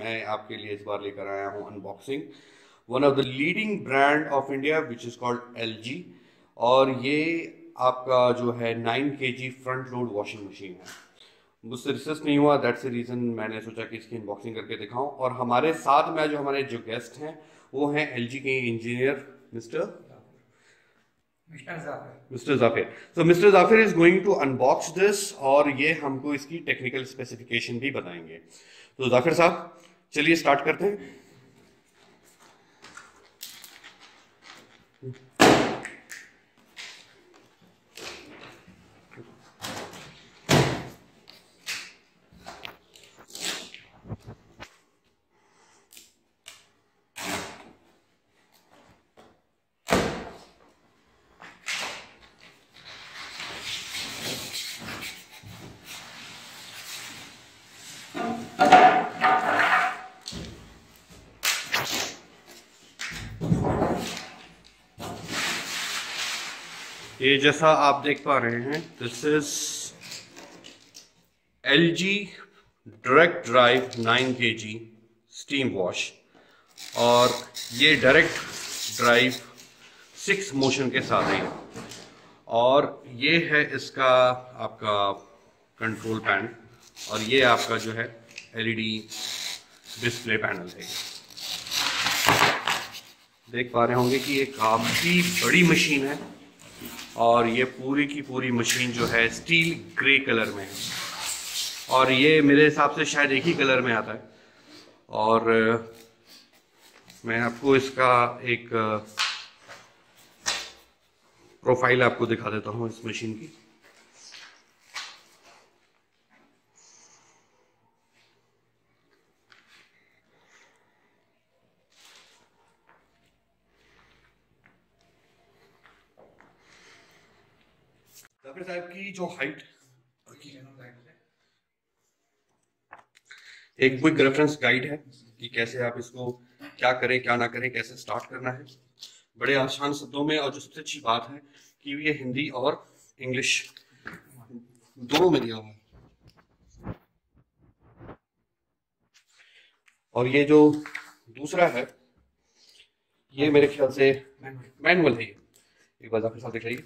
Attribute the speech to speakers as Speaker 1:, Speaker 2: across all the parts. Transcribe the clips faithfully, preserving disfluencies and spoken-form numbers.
Speaker 1: मैं आपके लिए इस बार लेकर आया हूँ unboxing one of the leading brand of India which is called L G. और ये आपका जो है nine K G front load washing machine है। मुझसे रिसर्च नहीं हुआ, दैट्स द रीज़न मैंने सोचा कि इसकी अनबॉक्सिंग करके दिखाऊं। और हमारे साथ में जो हमारे जो गेस्ट हैं वो हैं एल जी के engineer mister mister Jafir. So mister Jafir is going to unbox this और ये हमको इसकी टेक्निकल स्पेसिफिकेशन भी बताएंगे। तो जाफिर साहब चलिए स्टार्ट करते हैं। ये जैसा आप देख पा रहे हैं, this is L G direct drive nine K G steam wash. और ये डायरेक्ट ड्राइव सिक्स मोशन के साथ है। और ये है इसका आपका कंट्रोल पैन और ये आपका जो है L E D display panel है। देख पा रहे होंगे कि ये काफ़ी बड़ी मशीन है और ये पूरी की पूरी मशीन जो है स्टील ग्रे कलर में है और ये मेरे हिसाब से शायद एक ही कलर में आता है। और मैं आपको इसका एक प्रोफाइल आपको दिखा देता हूँ इस मशीन की। जाफिर साहब की जो हाइट, एक क्विक रेफरेंस गाइड है कि कैसे आप इसको क्या करें क्या ना करें, कैसे स्टार्ट करना है बड़े आसान शब्दों में। और जो सबसे अच्छी बात है कि ये हिंदी और इंग्लिश दोनों में दिया हुआ है। और ये जो दूसरा है ये मेरे ख्याल से मैनुअल है। एक बार जाफिर साहब देख लीजिए।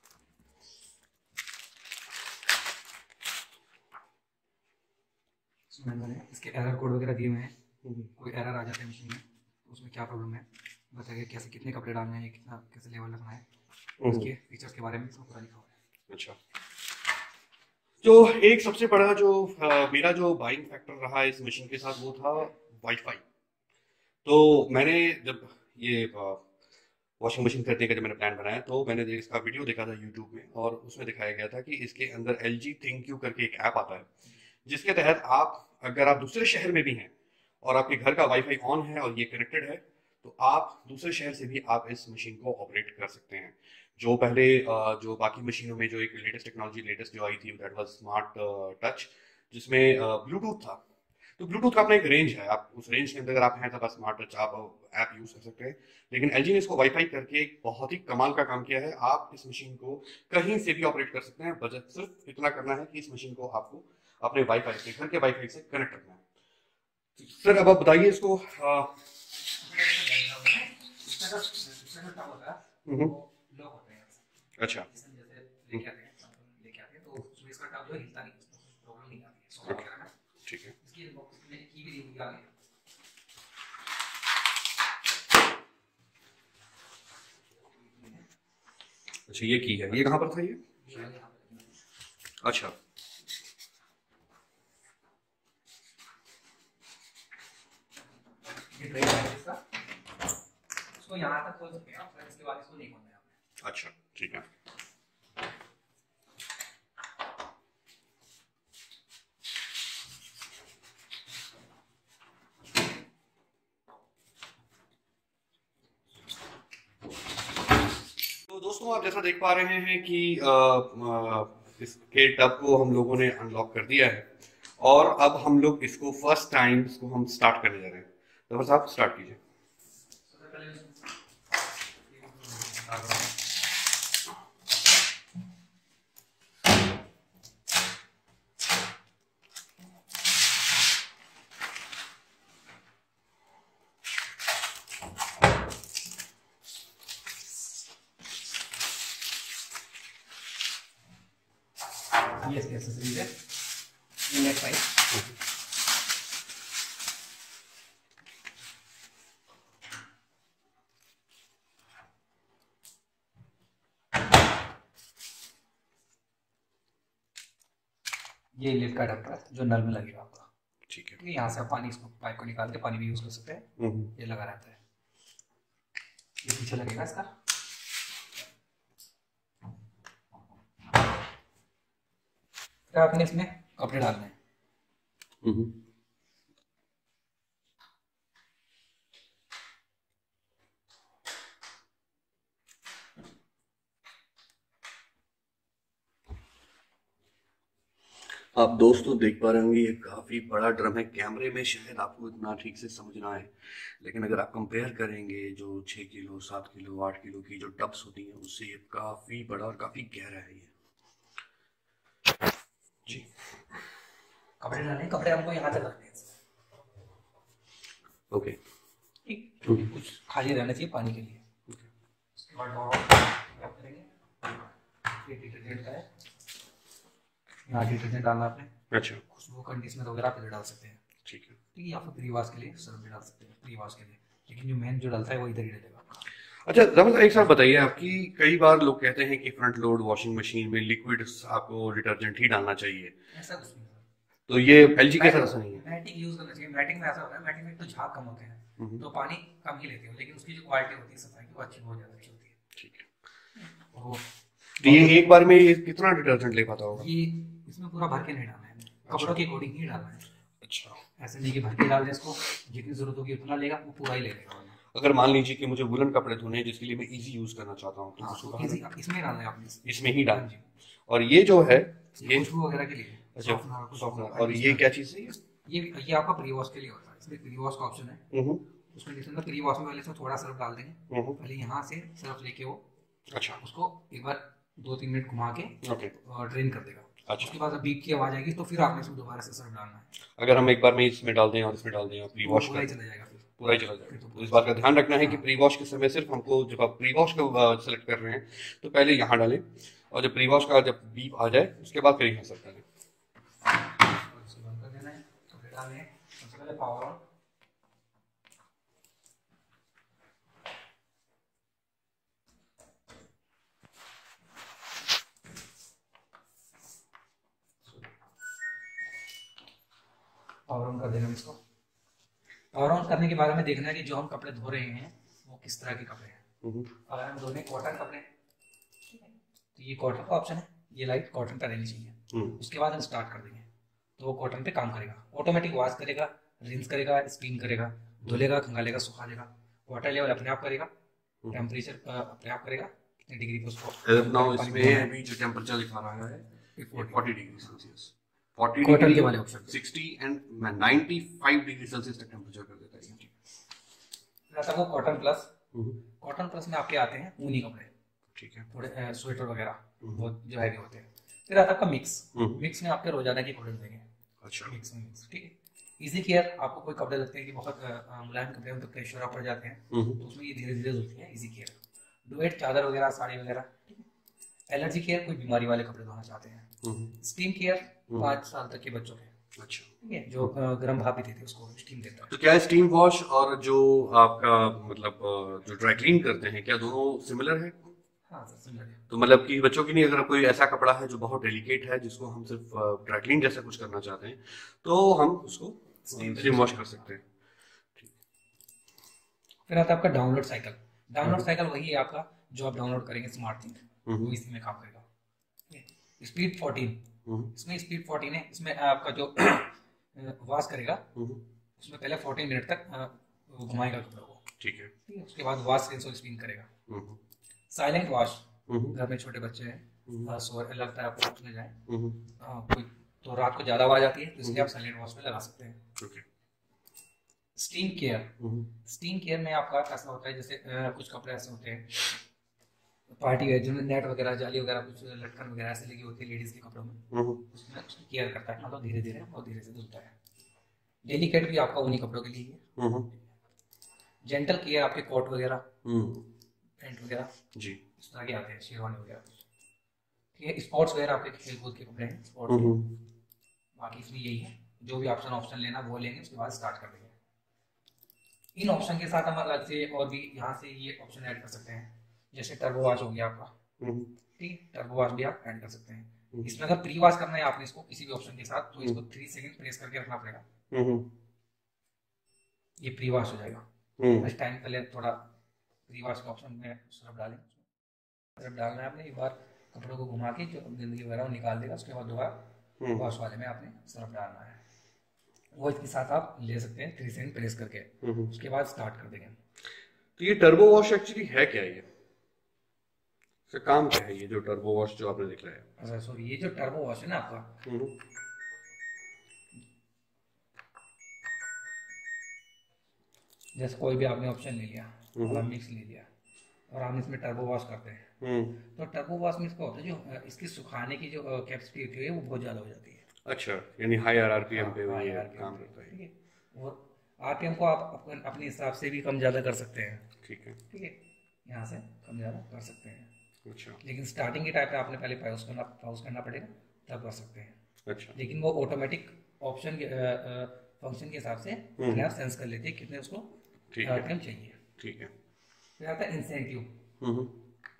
Speaker 2: इसके एरर कोड वगैरह दिए हुए हैं, कोई एरर आ जाता है मशीन में तो उसमें क्या प्रॉब्लम है बताइए, कैसे कितने कपड़े डालने हैं, कितना कैसे लेवल रखना है, उसके फीचर्स के बारे में सब पूरा लिखा हुआ है।
Speaker 1: अच्छा, तो एक सबसे बड़ा जो आ, मेरा जो बाइंग फैक्टर रहा इस मशीन के साथ वो था वाईफाई। तो मैंने जब ये वॉशिंग मशीन खरीदने का जब मैंने प्लान बनाया तो मैंने इसका वीडियो देखा था यूट्यूब में और उसमें दिखाया गया था कि इसके अंदर एल जी थिंक यू करके एक ऐप आता है जिसके तहत आप अगर आप दूसरे शहर में भी हैं और आपके घर का वाईफाई ऑन है और ये कनेक्टेड है तो आप दूसरे शहर से भी आप इस मशीन को ऑपरेट कर सकते हैं। जो पहले जो बाकी मशीनों में जो एक लेटेस्ट टेक्नोलॉजी लेटेस्ट जो आई थी दैट वाज स्मार्ट टच, जिसमें ब्लूटूथ था। तो ब्लूटूथ का अपना एक रेंज है, आप उस रेंज के अंदर अगर आप हैं तो बस स्मार्ट टच आप ऐप यूज कर सकते हैं। लेकिन एल जी ने इसको वाईफाई करके एक बहुत ही कमाल का काम किया है। आप इस मशीन को कहीं से भी ऑपरेट कर सकते हैं, बजट सिर्फ इतना करना है कि इस मशीन को आपको अपने वाईफाई से, घर के वाईफाई से कनेक्ट रखना है। सर अब आप बताइए इसको। आ, अच्छा, ठीक है। अच्छा, ये की है, ये कहाँ पर था ये? अच्छा,
Speaker 2: इसको यहाँ तक खोल सकते हैं आप, इसके बाद इसको नहीं खोलना है आपने।
Speaker 1: अच्छा, ठीक है। तो दोस्तों आप जैसा देख पा रहे हैं कि आ, आ, इसके टब को हम लोगों ने अनलॉक कर दिया है और अब हम लोग इसको फर्स्ट टाइम इसको हम स्टार्ट करने जा रहे हैं। तो बस आप स्टार्ट कीजिए।
Speaker 2: ये इसकी एक्सेसरीज है, ये नेक पाइप, ये लिफ्ट का अडेप्टर है जो नल में लगेगा आपका।
Speaker 1: ठीक है,
Speaker 2: यहाँ से आप पानी, इसको पाइप को निकाल के पानी भी यूज कर सकते हैं, ये लगा रहता है। ये पीछे लगेगा इसका। फिर आपने इसमें कपड़े डालने हैं।
Speaker 1: आप दोस्तों देख पा रहे होंगे ये काफी बड़ा ड्रम है। कैमरे में शायद आपको इतना ठीक से समझ ना आए, लेकिन अगर आप कंपेयर करेंगे जो छह किलो सात किलो आठ किलो की जो टब्स होती हैं उससे ये काफी बड़ा और काफी गहरा है ये। जी,
Speaker 2: कपड़े डालने, कपड़े हमको यहाँ तक रखने हैं।
Speaker 1: ओके,
Speaker 2: ठीक, कुछ खाली रहना चाहिए पानी के लिए। उसके बाद क्या करेंगे, ये डिटर्जेंट का है, यहाँ डिटर्जेंट डालना आपने।
Speaker 1: अच्छा,
Speaker 2: खुशबू कंडीशनर वगैरह पे डाल सकते हैं।
Speaker 1: ठीक है,
Speaker 2: ठीक है, या फिर प्री वॉश के लिए सर्फ भी डाल सकते हैं, प्री वॉश के लिए, लेकिन जो मेन जो डलता है वो इधर ही डलेगा।
Speaker 1: अच्छा जब एक साथ बताइए आपकी, कई बार लोग कहते हैं कि फ्रंट लोड वॉशिंग मशीन में लिक्विड आपको डिटर्जेंट ही डालना चाहिए,
Speaker 2: ऐसा कुछ नहीं।
Speaker 1: तो ये एलजी के साथ ऐसा नहीं है?
Speaker 2: मैटिंग यूज करना चाहिए। मैटिंग में ऐसा होता है, मैटिंग में तो झाग कम होते हैं तो पानी कम ही लेते हो, लेकिन उसकी जो क्वालिटी होती है सफाई की वो अच्छी, बहुत ज्यादा अच्छी होती है।
Speaker 1: ठीक है,
Speaker 2: वो
Speaker 1: तो ये एक बार में ये कितना डिटर्जेंट ले पाता होगा?
Speaker 2: ये इसमें पूरा भर के नहीं डालना है, कपड़ों के अकॉर्डिंग ही डालना है।
Speaker 1: अच्छा,
Speaker 2: ऐसे नहीं कि भर के डाल दें इसको, जितनी जरूरत होगी उतना लेगा, वो पूरा ही ले लेगा।
Speaker 1: अगर मान लीजिए कि मुझे वुलन कपड़े धोने हैं जिसके लिए मैं इजी यूज करना चाहता हूँ, तो
Speaker 2: हाँ,
Speaker 1: उसको
Speaker 2: तो इजी इसमें डालना है आपने,
Speaker 1: इसमें ही डाल। और ये जो है ये
Speaker 2: खुशबू वगैरह के लिए,
Speaker 1: अच्छा सॉफ्टनर, और ये क्या चीज है?
Speaker 2: ये ये आपका प्री वॉश के लिए होता है, इसमें प्री वॉश का ऑप्शन है। उसमें लिखा है प्री वॉश में पहले इसमें थोड़ा सर्फ डाल देंगे, पहले यहाँ से सर्फ लेके वो
Speaker 1: अच्छा
Speaker 2: उसको एक बार दो तीन मिनट घुमा के
Speaker 1: ओके
Speaker 2: और ड्रेन कर देगा।
Speaker 1: अच्छा,
Speaker 2: उसके बाद बीप की आवाज आएगी तो फिर आपने इसमें दोबारा से सर्फ डालना है।
Speaker 1: अगर हम एक बार में इसमें डाल दें और इसमें डाल दें और प्री वॉश
Speaker 2: पूरा ही चला जाएगा, फिर
Speaker 1: पूरा ही चला जाएगा। तो इस बात का ध्यान रखना है कि प्री वॉश के समय सिर्फ हमको, जब आप प्री वॉश को सेलेक्ट कर रहे हैं तो पहले यहाँ डालें, और जब प्री वॉश का जब बीप आ जाए उसके बाद फिर यहाँ सेट करें।
Speaker 2: सबसे पहले पावर ऑन, पावर ऑन कर देना इसको। पावर ऑन करने के बाद हमें देखना है कि जो हम कपड़े धो रहे हैं वो किस तरह के कपड़े हैं। अगर हम धो रहे हैं कॉटन कपड़े, तो ये कॉटन का ऑप्शन है, ये लाइट कॉटन पे रहनी चाहिए। उसके बाद हम स्टार्ट कर देंगे तो वो कॉटन पे काम करेगा, ऑटोमेटिक वॉश करेगा, रिंस करेगा, स्पिन करेगा, धुलेगा, खंगालेगा, सुखा देगा, वाटर लेवल अपने आप करेगा, टेम्परेचर अपने आप करेगा कितने डिग्री पे उसको।
Speaker 1: नाउ इसमें अभी जो टेम्परेचर दिखा रहा है चालीस डिग्री सेल्सियस, चालीस
Speaker 2: कॉटन
Speaker 1: डिग्री
Speaker 2: के वाले ऑप्शन
Speaker 1: साठ एंड पचानवे डिग्री सेल्सियस तक टेम्परेचर कर देता है।
Speaker 2: रहता है वो कॉटन प्लस। कॉटन प्लस में आपके आते हैं ऊनी कपड़े,
Speaker 1: ठीक है,
Speaker 2: थोड़े स्वेटर वगैरह बहुत जो हैवी होते हैं। फिर आता है आपका मिक्स, मिक्स में आपके रोजाना के कपड़े मिलेंगे।
Speaker 1: अच्छा,
Speaker 2: मिक्स में मिक्स, ठीक है। इजी केयर, आपको कोई कपड़े लगते हैं कि बहुत मुलायम कपड़े उन पर प्रेशर पड़ जाते हैं तो उसमें ये धीरे धीरे धुलती है, इजी केयर। डुएट, चादर वगैरह, साड़ी वगैरह, ठीक है। एलर्जी केयर, कोई बीमारी वाले कपड़े धोना चाहते हैं। स्टीम केयर, पाँच साल तक के बच्चों के,
Speaker 1: अच्छा,
Speaker 2: ठीक है, जो गर्म भाप भी देते हैं उसको स्टीम देता है।
Speaker 1: तो क्या स्टीम वॉश और जो आपका मतलब जो ड्राई क्लीन करते हैं क्या दोनों सिमिलर है?
Speaker 2: हाँ सर, सिमिलर है।
Speaker 1: तो मतलब कि बच्चों की नहीं, अगर कोई ऐसा कपड़ा है जो बहुत डेलिकेट है जिसको हम सिर्फ ड्राई क्लीन जैसा कुछ करना चाहते हैं तो हम उसको स्टीम वॉश कर सकते हैं।
Speaker 2: फिर आता है आपका डाउनलोड साइकिल। डाउनलोड साइकिल वही है आपका जो आप डाउनलोड करेंगे स्मार्ट थिंग, वो इसी में काम करेगा। स्पीड फोर्टीन, इसमें स्पीड फोर्टीन है, इसमें आपका जो वॉश करेगा उसमें पहले फोर्टीन मिनट तक घुमाएगा कपड़ों को,
Speaker 1: ठीक है,
Speaker 2: उसके बाद वॉश रिंस और स्पिन करेगा। साइलेंट वॉश, घर में छोटे बच्चे हैं, सो लगता है आपको उठने जाए कोई तो रात को ज्यादा आवाज आती है तो इसलिए आप साइलेंट वॉश में लगा सकते हैं। स्टीम केयर, स्टीम केयर में आपका ऐसा होता है जैसे आ, कुछ कपड़े ऐसे होते हैं पार्टी वेयर जिनमें नेट वगैरह, जाली वगैरह, कुछ लटकन वगैरह ऐसे लगी होती है लेडीज के कपड़ों में, उसमें उसकी केयर करता है, मतलब धीरे धीरे और धीरे से धुलता है। डेलिकेट भी आपका उन्हीं कपड़ों के लिए है। जेंटल केयर आपके कोट वगैरह, पैंट वगैरह जी इस तरह के आते हैं, शेरवानी वगैरह, ठीक है, स्पोर्ट्स वेयर आपके खेल कूद के कपड़े हैं स्पोर्ट्स के। बाकी इसमें यही है, जो भी ऑप्शन ऑप्शन लेना वो लेंगे, उसके बाद स्टार्ट कर देंगे। इन ऑप्शन के साथ हम अलग से और भी यहाँ से ये ऑप्शन ऐड कर सकते हैं, जैसे टर्बो वॉश हो गया आपका, ठीक है, टर्बो वॉश भी आप ऐड कर सकते हैं। इसमें अगर प्री वॉश करना है आपने इसको किसी भी ऑप्शन के साथ, तो इसको थ्री सेकंड प्रेस करके रखना पड़ेगा, ये प्री वॉश हो जाएगा। इस टाइम पहले थोड़ा प्री वॉश का ऑप्शन में सर्फ डालें, सर्फ डालना है आपने, एक बार कपड़ों को घुमा के जो गंदगी वगैरह वो निकाल देगा, उसके बाद दोबारा वॉश वाले में आपने सर्फ डालना है, वो इसके साथ आप ले सकते हैं थ्री सेकंड प्रेस करके, उसके बाद स्टार्ट कर देंगे।
Speaker 1: तो ये टर्बो वॉश एक्चुअली है क्या, ये इसका काम क्या है, ये जो टर्बो वॉश जो आपने दिख रहा है?
Speaker 2: अच्छा सॉरी, ये जो टर्बो वॉश है ना आपका, जैसे कोई भी आपने ऑप्शन ले लिया और मिक्स ले लिया और हम इसमें टर्बो वॉश करते हैं, तो टर्बो वॉश में इसका होता है जो इसकी सुखाने की जो कैपेसिटी होती है वो बहुत ज़्यादा हो जाती है।
Speaker 1: अच्छा, यानी हाई आरपीएम पे वो ये काम करता है,
Speaker 2: ठीक है, और आरपीएम को आप अपने हिसाब से भी कम ज़्यादा कर सकते हैं,
Speaker 1: ठीक है,
Speaker 2: ठीक है, यहाँ से कम ज़्यादा कर सकते हैं।
Speaker 1: अच्छा,
Speaker 2: लेकिन स्टार्टिंग के टाइप पे आपने पहले पॉज करना पॉज करना पड़ेगा, तब कर सकते हैं।
Speaker 1: अच्छा,
Speaker 2: लेकिन वो ऑटोमेटिक ऑप्शन के फंक्शन के हिसाब से अपने आप सेंस कर लेते हैं कितने उसको आरपीएम चाहिए, ठीक है। फिर आता है इंसेंटिव,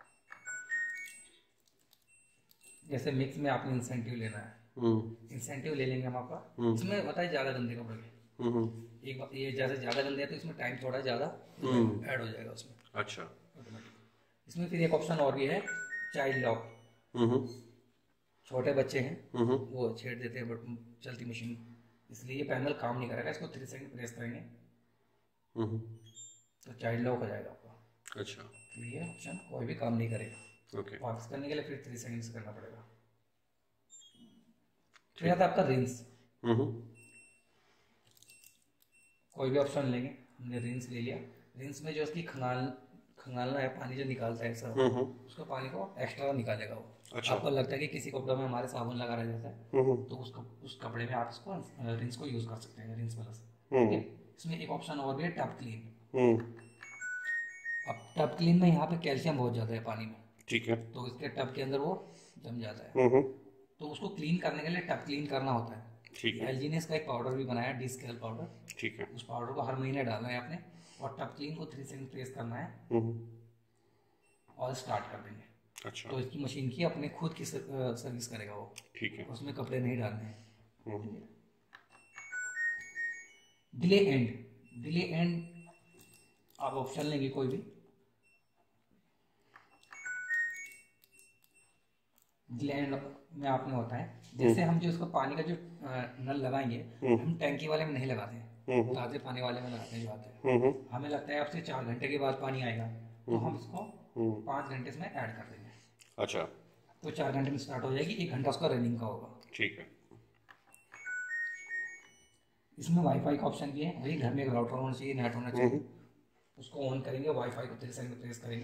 Speaker 2: जैसे मिक्स में आपने इंसेंटिव लेना है, इंसेंटिव ले लेंगे हम आपका, इसमें बताइए ज़्यादा गंदे कपड़े के, एक बात ये जैसे ज़्यादा गंदे है तो इसमें टाइम थोड़ा ज़्यादा ऐड हो जाएगा उसमें, अच्छा, ऑटोमेटिक। इसमें फिर एक ऑप्शन और भी है, चाइल्ड लॉक, छोटे बच्चे हैं वो छेड़ देते हैं चलती मशीन, इसलिए ये पैनल काम नहीं करेगा, इसको थ्री सेकंड प्रेस करेंगे तो चाइल्ड लॉक हो जाएगा आपका, अच्छा, तो ये ऑप्शन कोई भी काम नहीं करेगा, ओके। वापस करने के लिए फिर थ्री सेकंड से करना पड़ेगा। फिर आता है आपका रिंस, कोई भी ऑप्शन लेंगे, हमने रिंस ले लिया, रिंस में जो उसकी खंगाल खंगालना है, पानी जो निकालता है सब, उसको पानी को एक्स्ट्रा निकालेगा वो, अच्छा। आपको लगता है कि किसी कपड़े में हमारे साबुन लगा रह जाता है तो उसको उस कपड़े में आप इसको रिंस को यूज कर सकते हैं, रिंस प्लस, ठीक है। इसमें एक ऑप्शन और भी है टब क्लीन, अब टब क्लीन में यहाँ पे कैल्शियम बहुत ज्यादा है पानी में, ठीक है, तो इसके टब के अंदर वो जम जाता है, तो उसको क्लीन करने के लिए टब क्लीन करना होता है, ठीक है। एलजी ने इसका एक पाउडर भी बनाया, डिस्केल पाउडर, ठीक है, उस पाउडर को हर महीने डालना है आपने, और टब क्लीन को थ्री सेकंड प्रेस करना है और स्टार्ट कर देंगे, अच्छा, तो इसकी मशीन की अपने खुद की सर्विस करेगा वो, ठीक है, उसमें कपड़े नहीं डालने हैं। डिले एंड, डिले एंड आप ऑप्शन लेंगे कोई भी, डिले एंड में आपने होता है, जैसे हम जो इसको पानी का जो नल लगाएंगे, हम टैंकी वाले में नहीं लगाते हैं, ताजे पानी वाले में लगाते हैं जो आते हैं, हमें लगता है आपसे चार घंटे के बाद पानी आएगा, तो हम इसको पाँच घंटे इसमें ऐड कर देंगे, अच्छा, तो चार घंटे में स्टार्ट हो जाएगी, एक घंटा उसका रनिंग का होगा, ठीक है। इसमें वाईफाई का ऑप्शन भी है, वही घर में एक राउटर होना चाहिए, नेट होना चाहिए, उसको ऑन करेंगे, वाईफाई को थ्री सेकंड प्रेस करेंगे,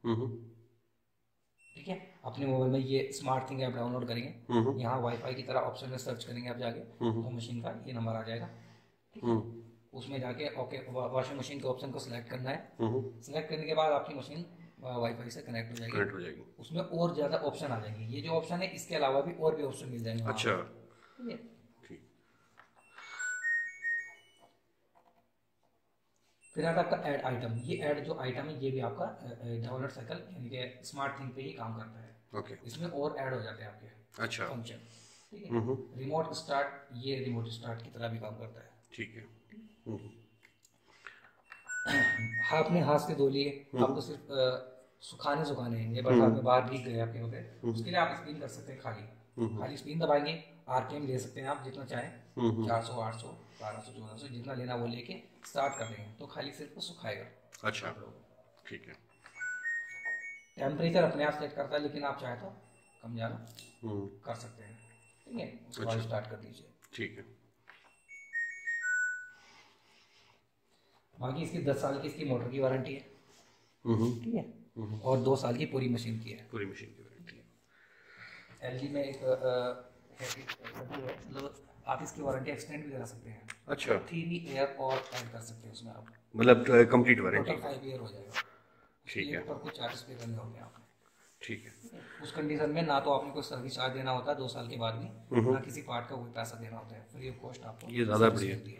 Speaker 2: ठीक है, अपने मोबाइल में ये स्मार्ट थिंग ऐप डाउनलोड करेंगे, यहाँ वाईफाई की तरह ऑप्शन में सर्च करेंगे आप जाके, तो मशीन का ये नंबर आ जाएगा, ठीक है, उसमें जाके ओके वॉशिंग मशीन के ऑप्शन को सिलेक्ट करना है, सिलेक्ट करने के बाद आपकी मशीन वाईफाई से कनेक्ट हो जाएगी, कनेक्ट हो जाएगी, उसमें और ज्यादा ऑप्शन आ जाएंगे, ये जो ऑप्शन है इसके अलावा भी और भी ऑप्शन मिल जाएंगे, अच्छा, ठीक है। फिर आता है आपका ऐड आइटम, ये ऐड जो आइटम है ये भी आपका डाउनलोड साइकिल यानी कि स्मार्ट थिंग पे ही काम करता है, ओके, इसमें और ऐड हो जाते हैं आपके, अच्छा, फंक्शन, ठीक है। रिमोट स्टार्ट, ये रिमोट स्टार्ट की तरह भी काम करता है, ठीक है। हाँ, अपने हाथ से धो लिए, आपको सिर्फ सुखाने सुखाने हैं, ये बरसात में बाहर भीग गए आपके कपड़े, उसके लिए आप स्पिन कर सकते हैं, खाली खाली स्पिन दबाएंगे, आरपीएम ले सकते हैं आप जितना चाहें, चार सौ आठ सौ बारह सौ चौदह सौ जितना लेना वो लेके स्टार्ट कर देंगे, तो खाली सिर्फ सुखाएगा, अच्छा, ठीक है। टेम्परेचर अपने आप सेट करता है, लेकिन आप चाहे तो कम ज़्यादा कर सकते हैं, ठीक है, उसके बाद स्टार्ट कर दीजिए, ठीक है। बाकी इसकी दस साल की इसकी मोटर की वारंटी है, ठीक है, और दो साल की पूरी मशीन की है, पूरी मशीन की वारंटी है। एलजी में एक मतलब आप इसकी वारंटी एक्सटेंड भी करा सकते हैं, अच्छा, थ्री ईयर और ऐड कर सकते हैं उसमें आप, मतलब कंप्लीट वारंटी फाइव ईयर हो जाएगा, ठीक है, ऊपर कुछ चार्जेस पे करने होंगे आपको,
Speaker 1: ठीक है।
Speaker 2: उस कंडीशन में ना तो आपने कोई सर्विस चार्ज देना होता है दो साल के बाद भी, ना किसी पार्ट का कोई पैसा देना होता है, फ्री ऑफ कॉस्ट आपको
Speaker 1: ये ज़्यादा बढ़िया
Speaker 2: है।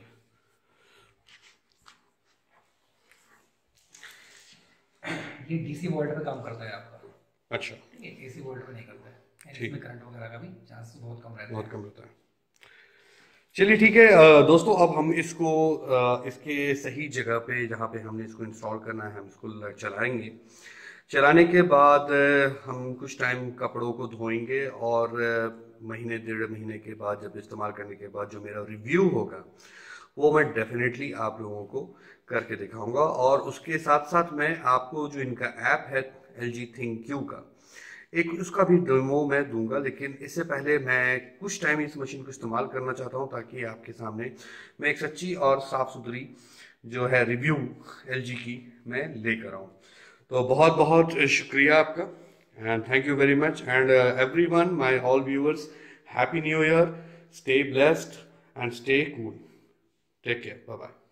Speaker 2: ये डीसी वोल्ट पे काम करता है आपका।
Speaker 1: अच्छा,
Speaker 2: ये एसी वोल्ट पे नहीं करता है, इसमें करंट वगैरह का भी चांस बहुत कम रहता है।
Speaker 1: बहुत कम रहता है। चलिए ठीक है अ, दोस्तों, अब हम इसको अ, इसके सही जगह पे जहाँ पे हमने इसको इंस्टॉल करना है हम इसको चलाएंगे। चलाने के बाद अ, हम कुछ टाइम कपड़ों को धोएंगे और अ, महीने डेढ़ महीने के बाद जब इस्तेमाल करने के बाद जो मेरा रिव्यू होगा वो मैं डेफिनेटली आप लोगों को करके दिखाऊंगा। और उसके साथ साथ मैं आपको जो इनका ऐप है एल जी थिंक्यू का, एक उसका भी डेमो मैं दूंगा। लेकिन इससे पहले मैं कुछ टाइम इस मशीन को इस्तेमाल करना चाहता हूं ताकि आपके सामने मैं एक सच्ची और साफ सुथरी जो है रिव्यू एल जी की मैं लेकर आऊं। तो बहुत बहुत शुक्रिया आपका, and thank you very much, and everyone, my all viewers, happy new year, stay blessed and stay cool, take care, bye bye.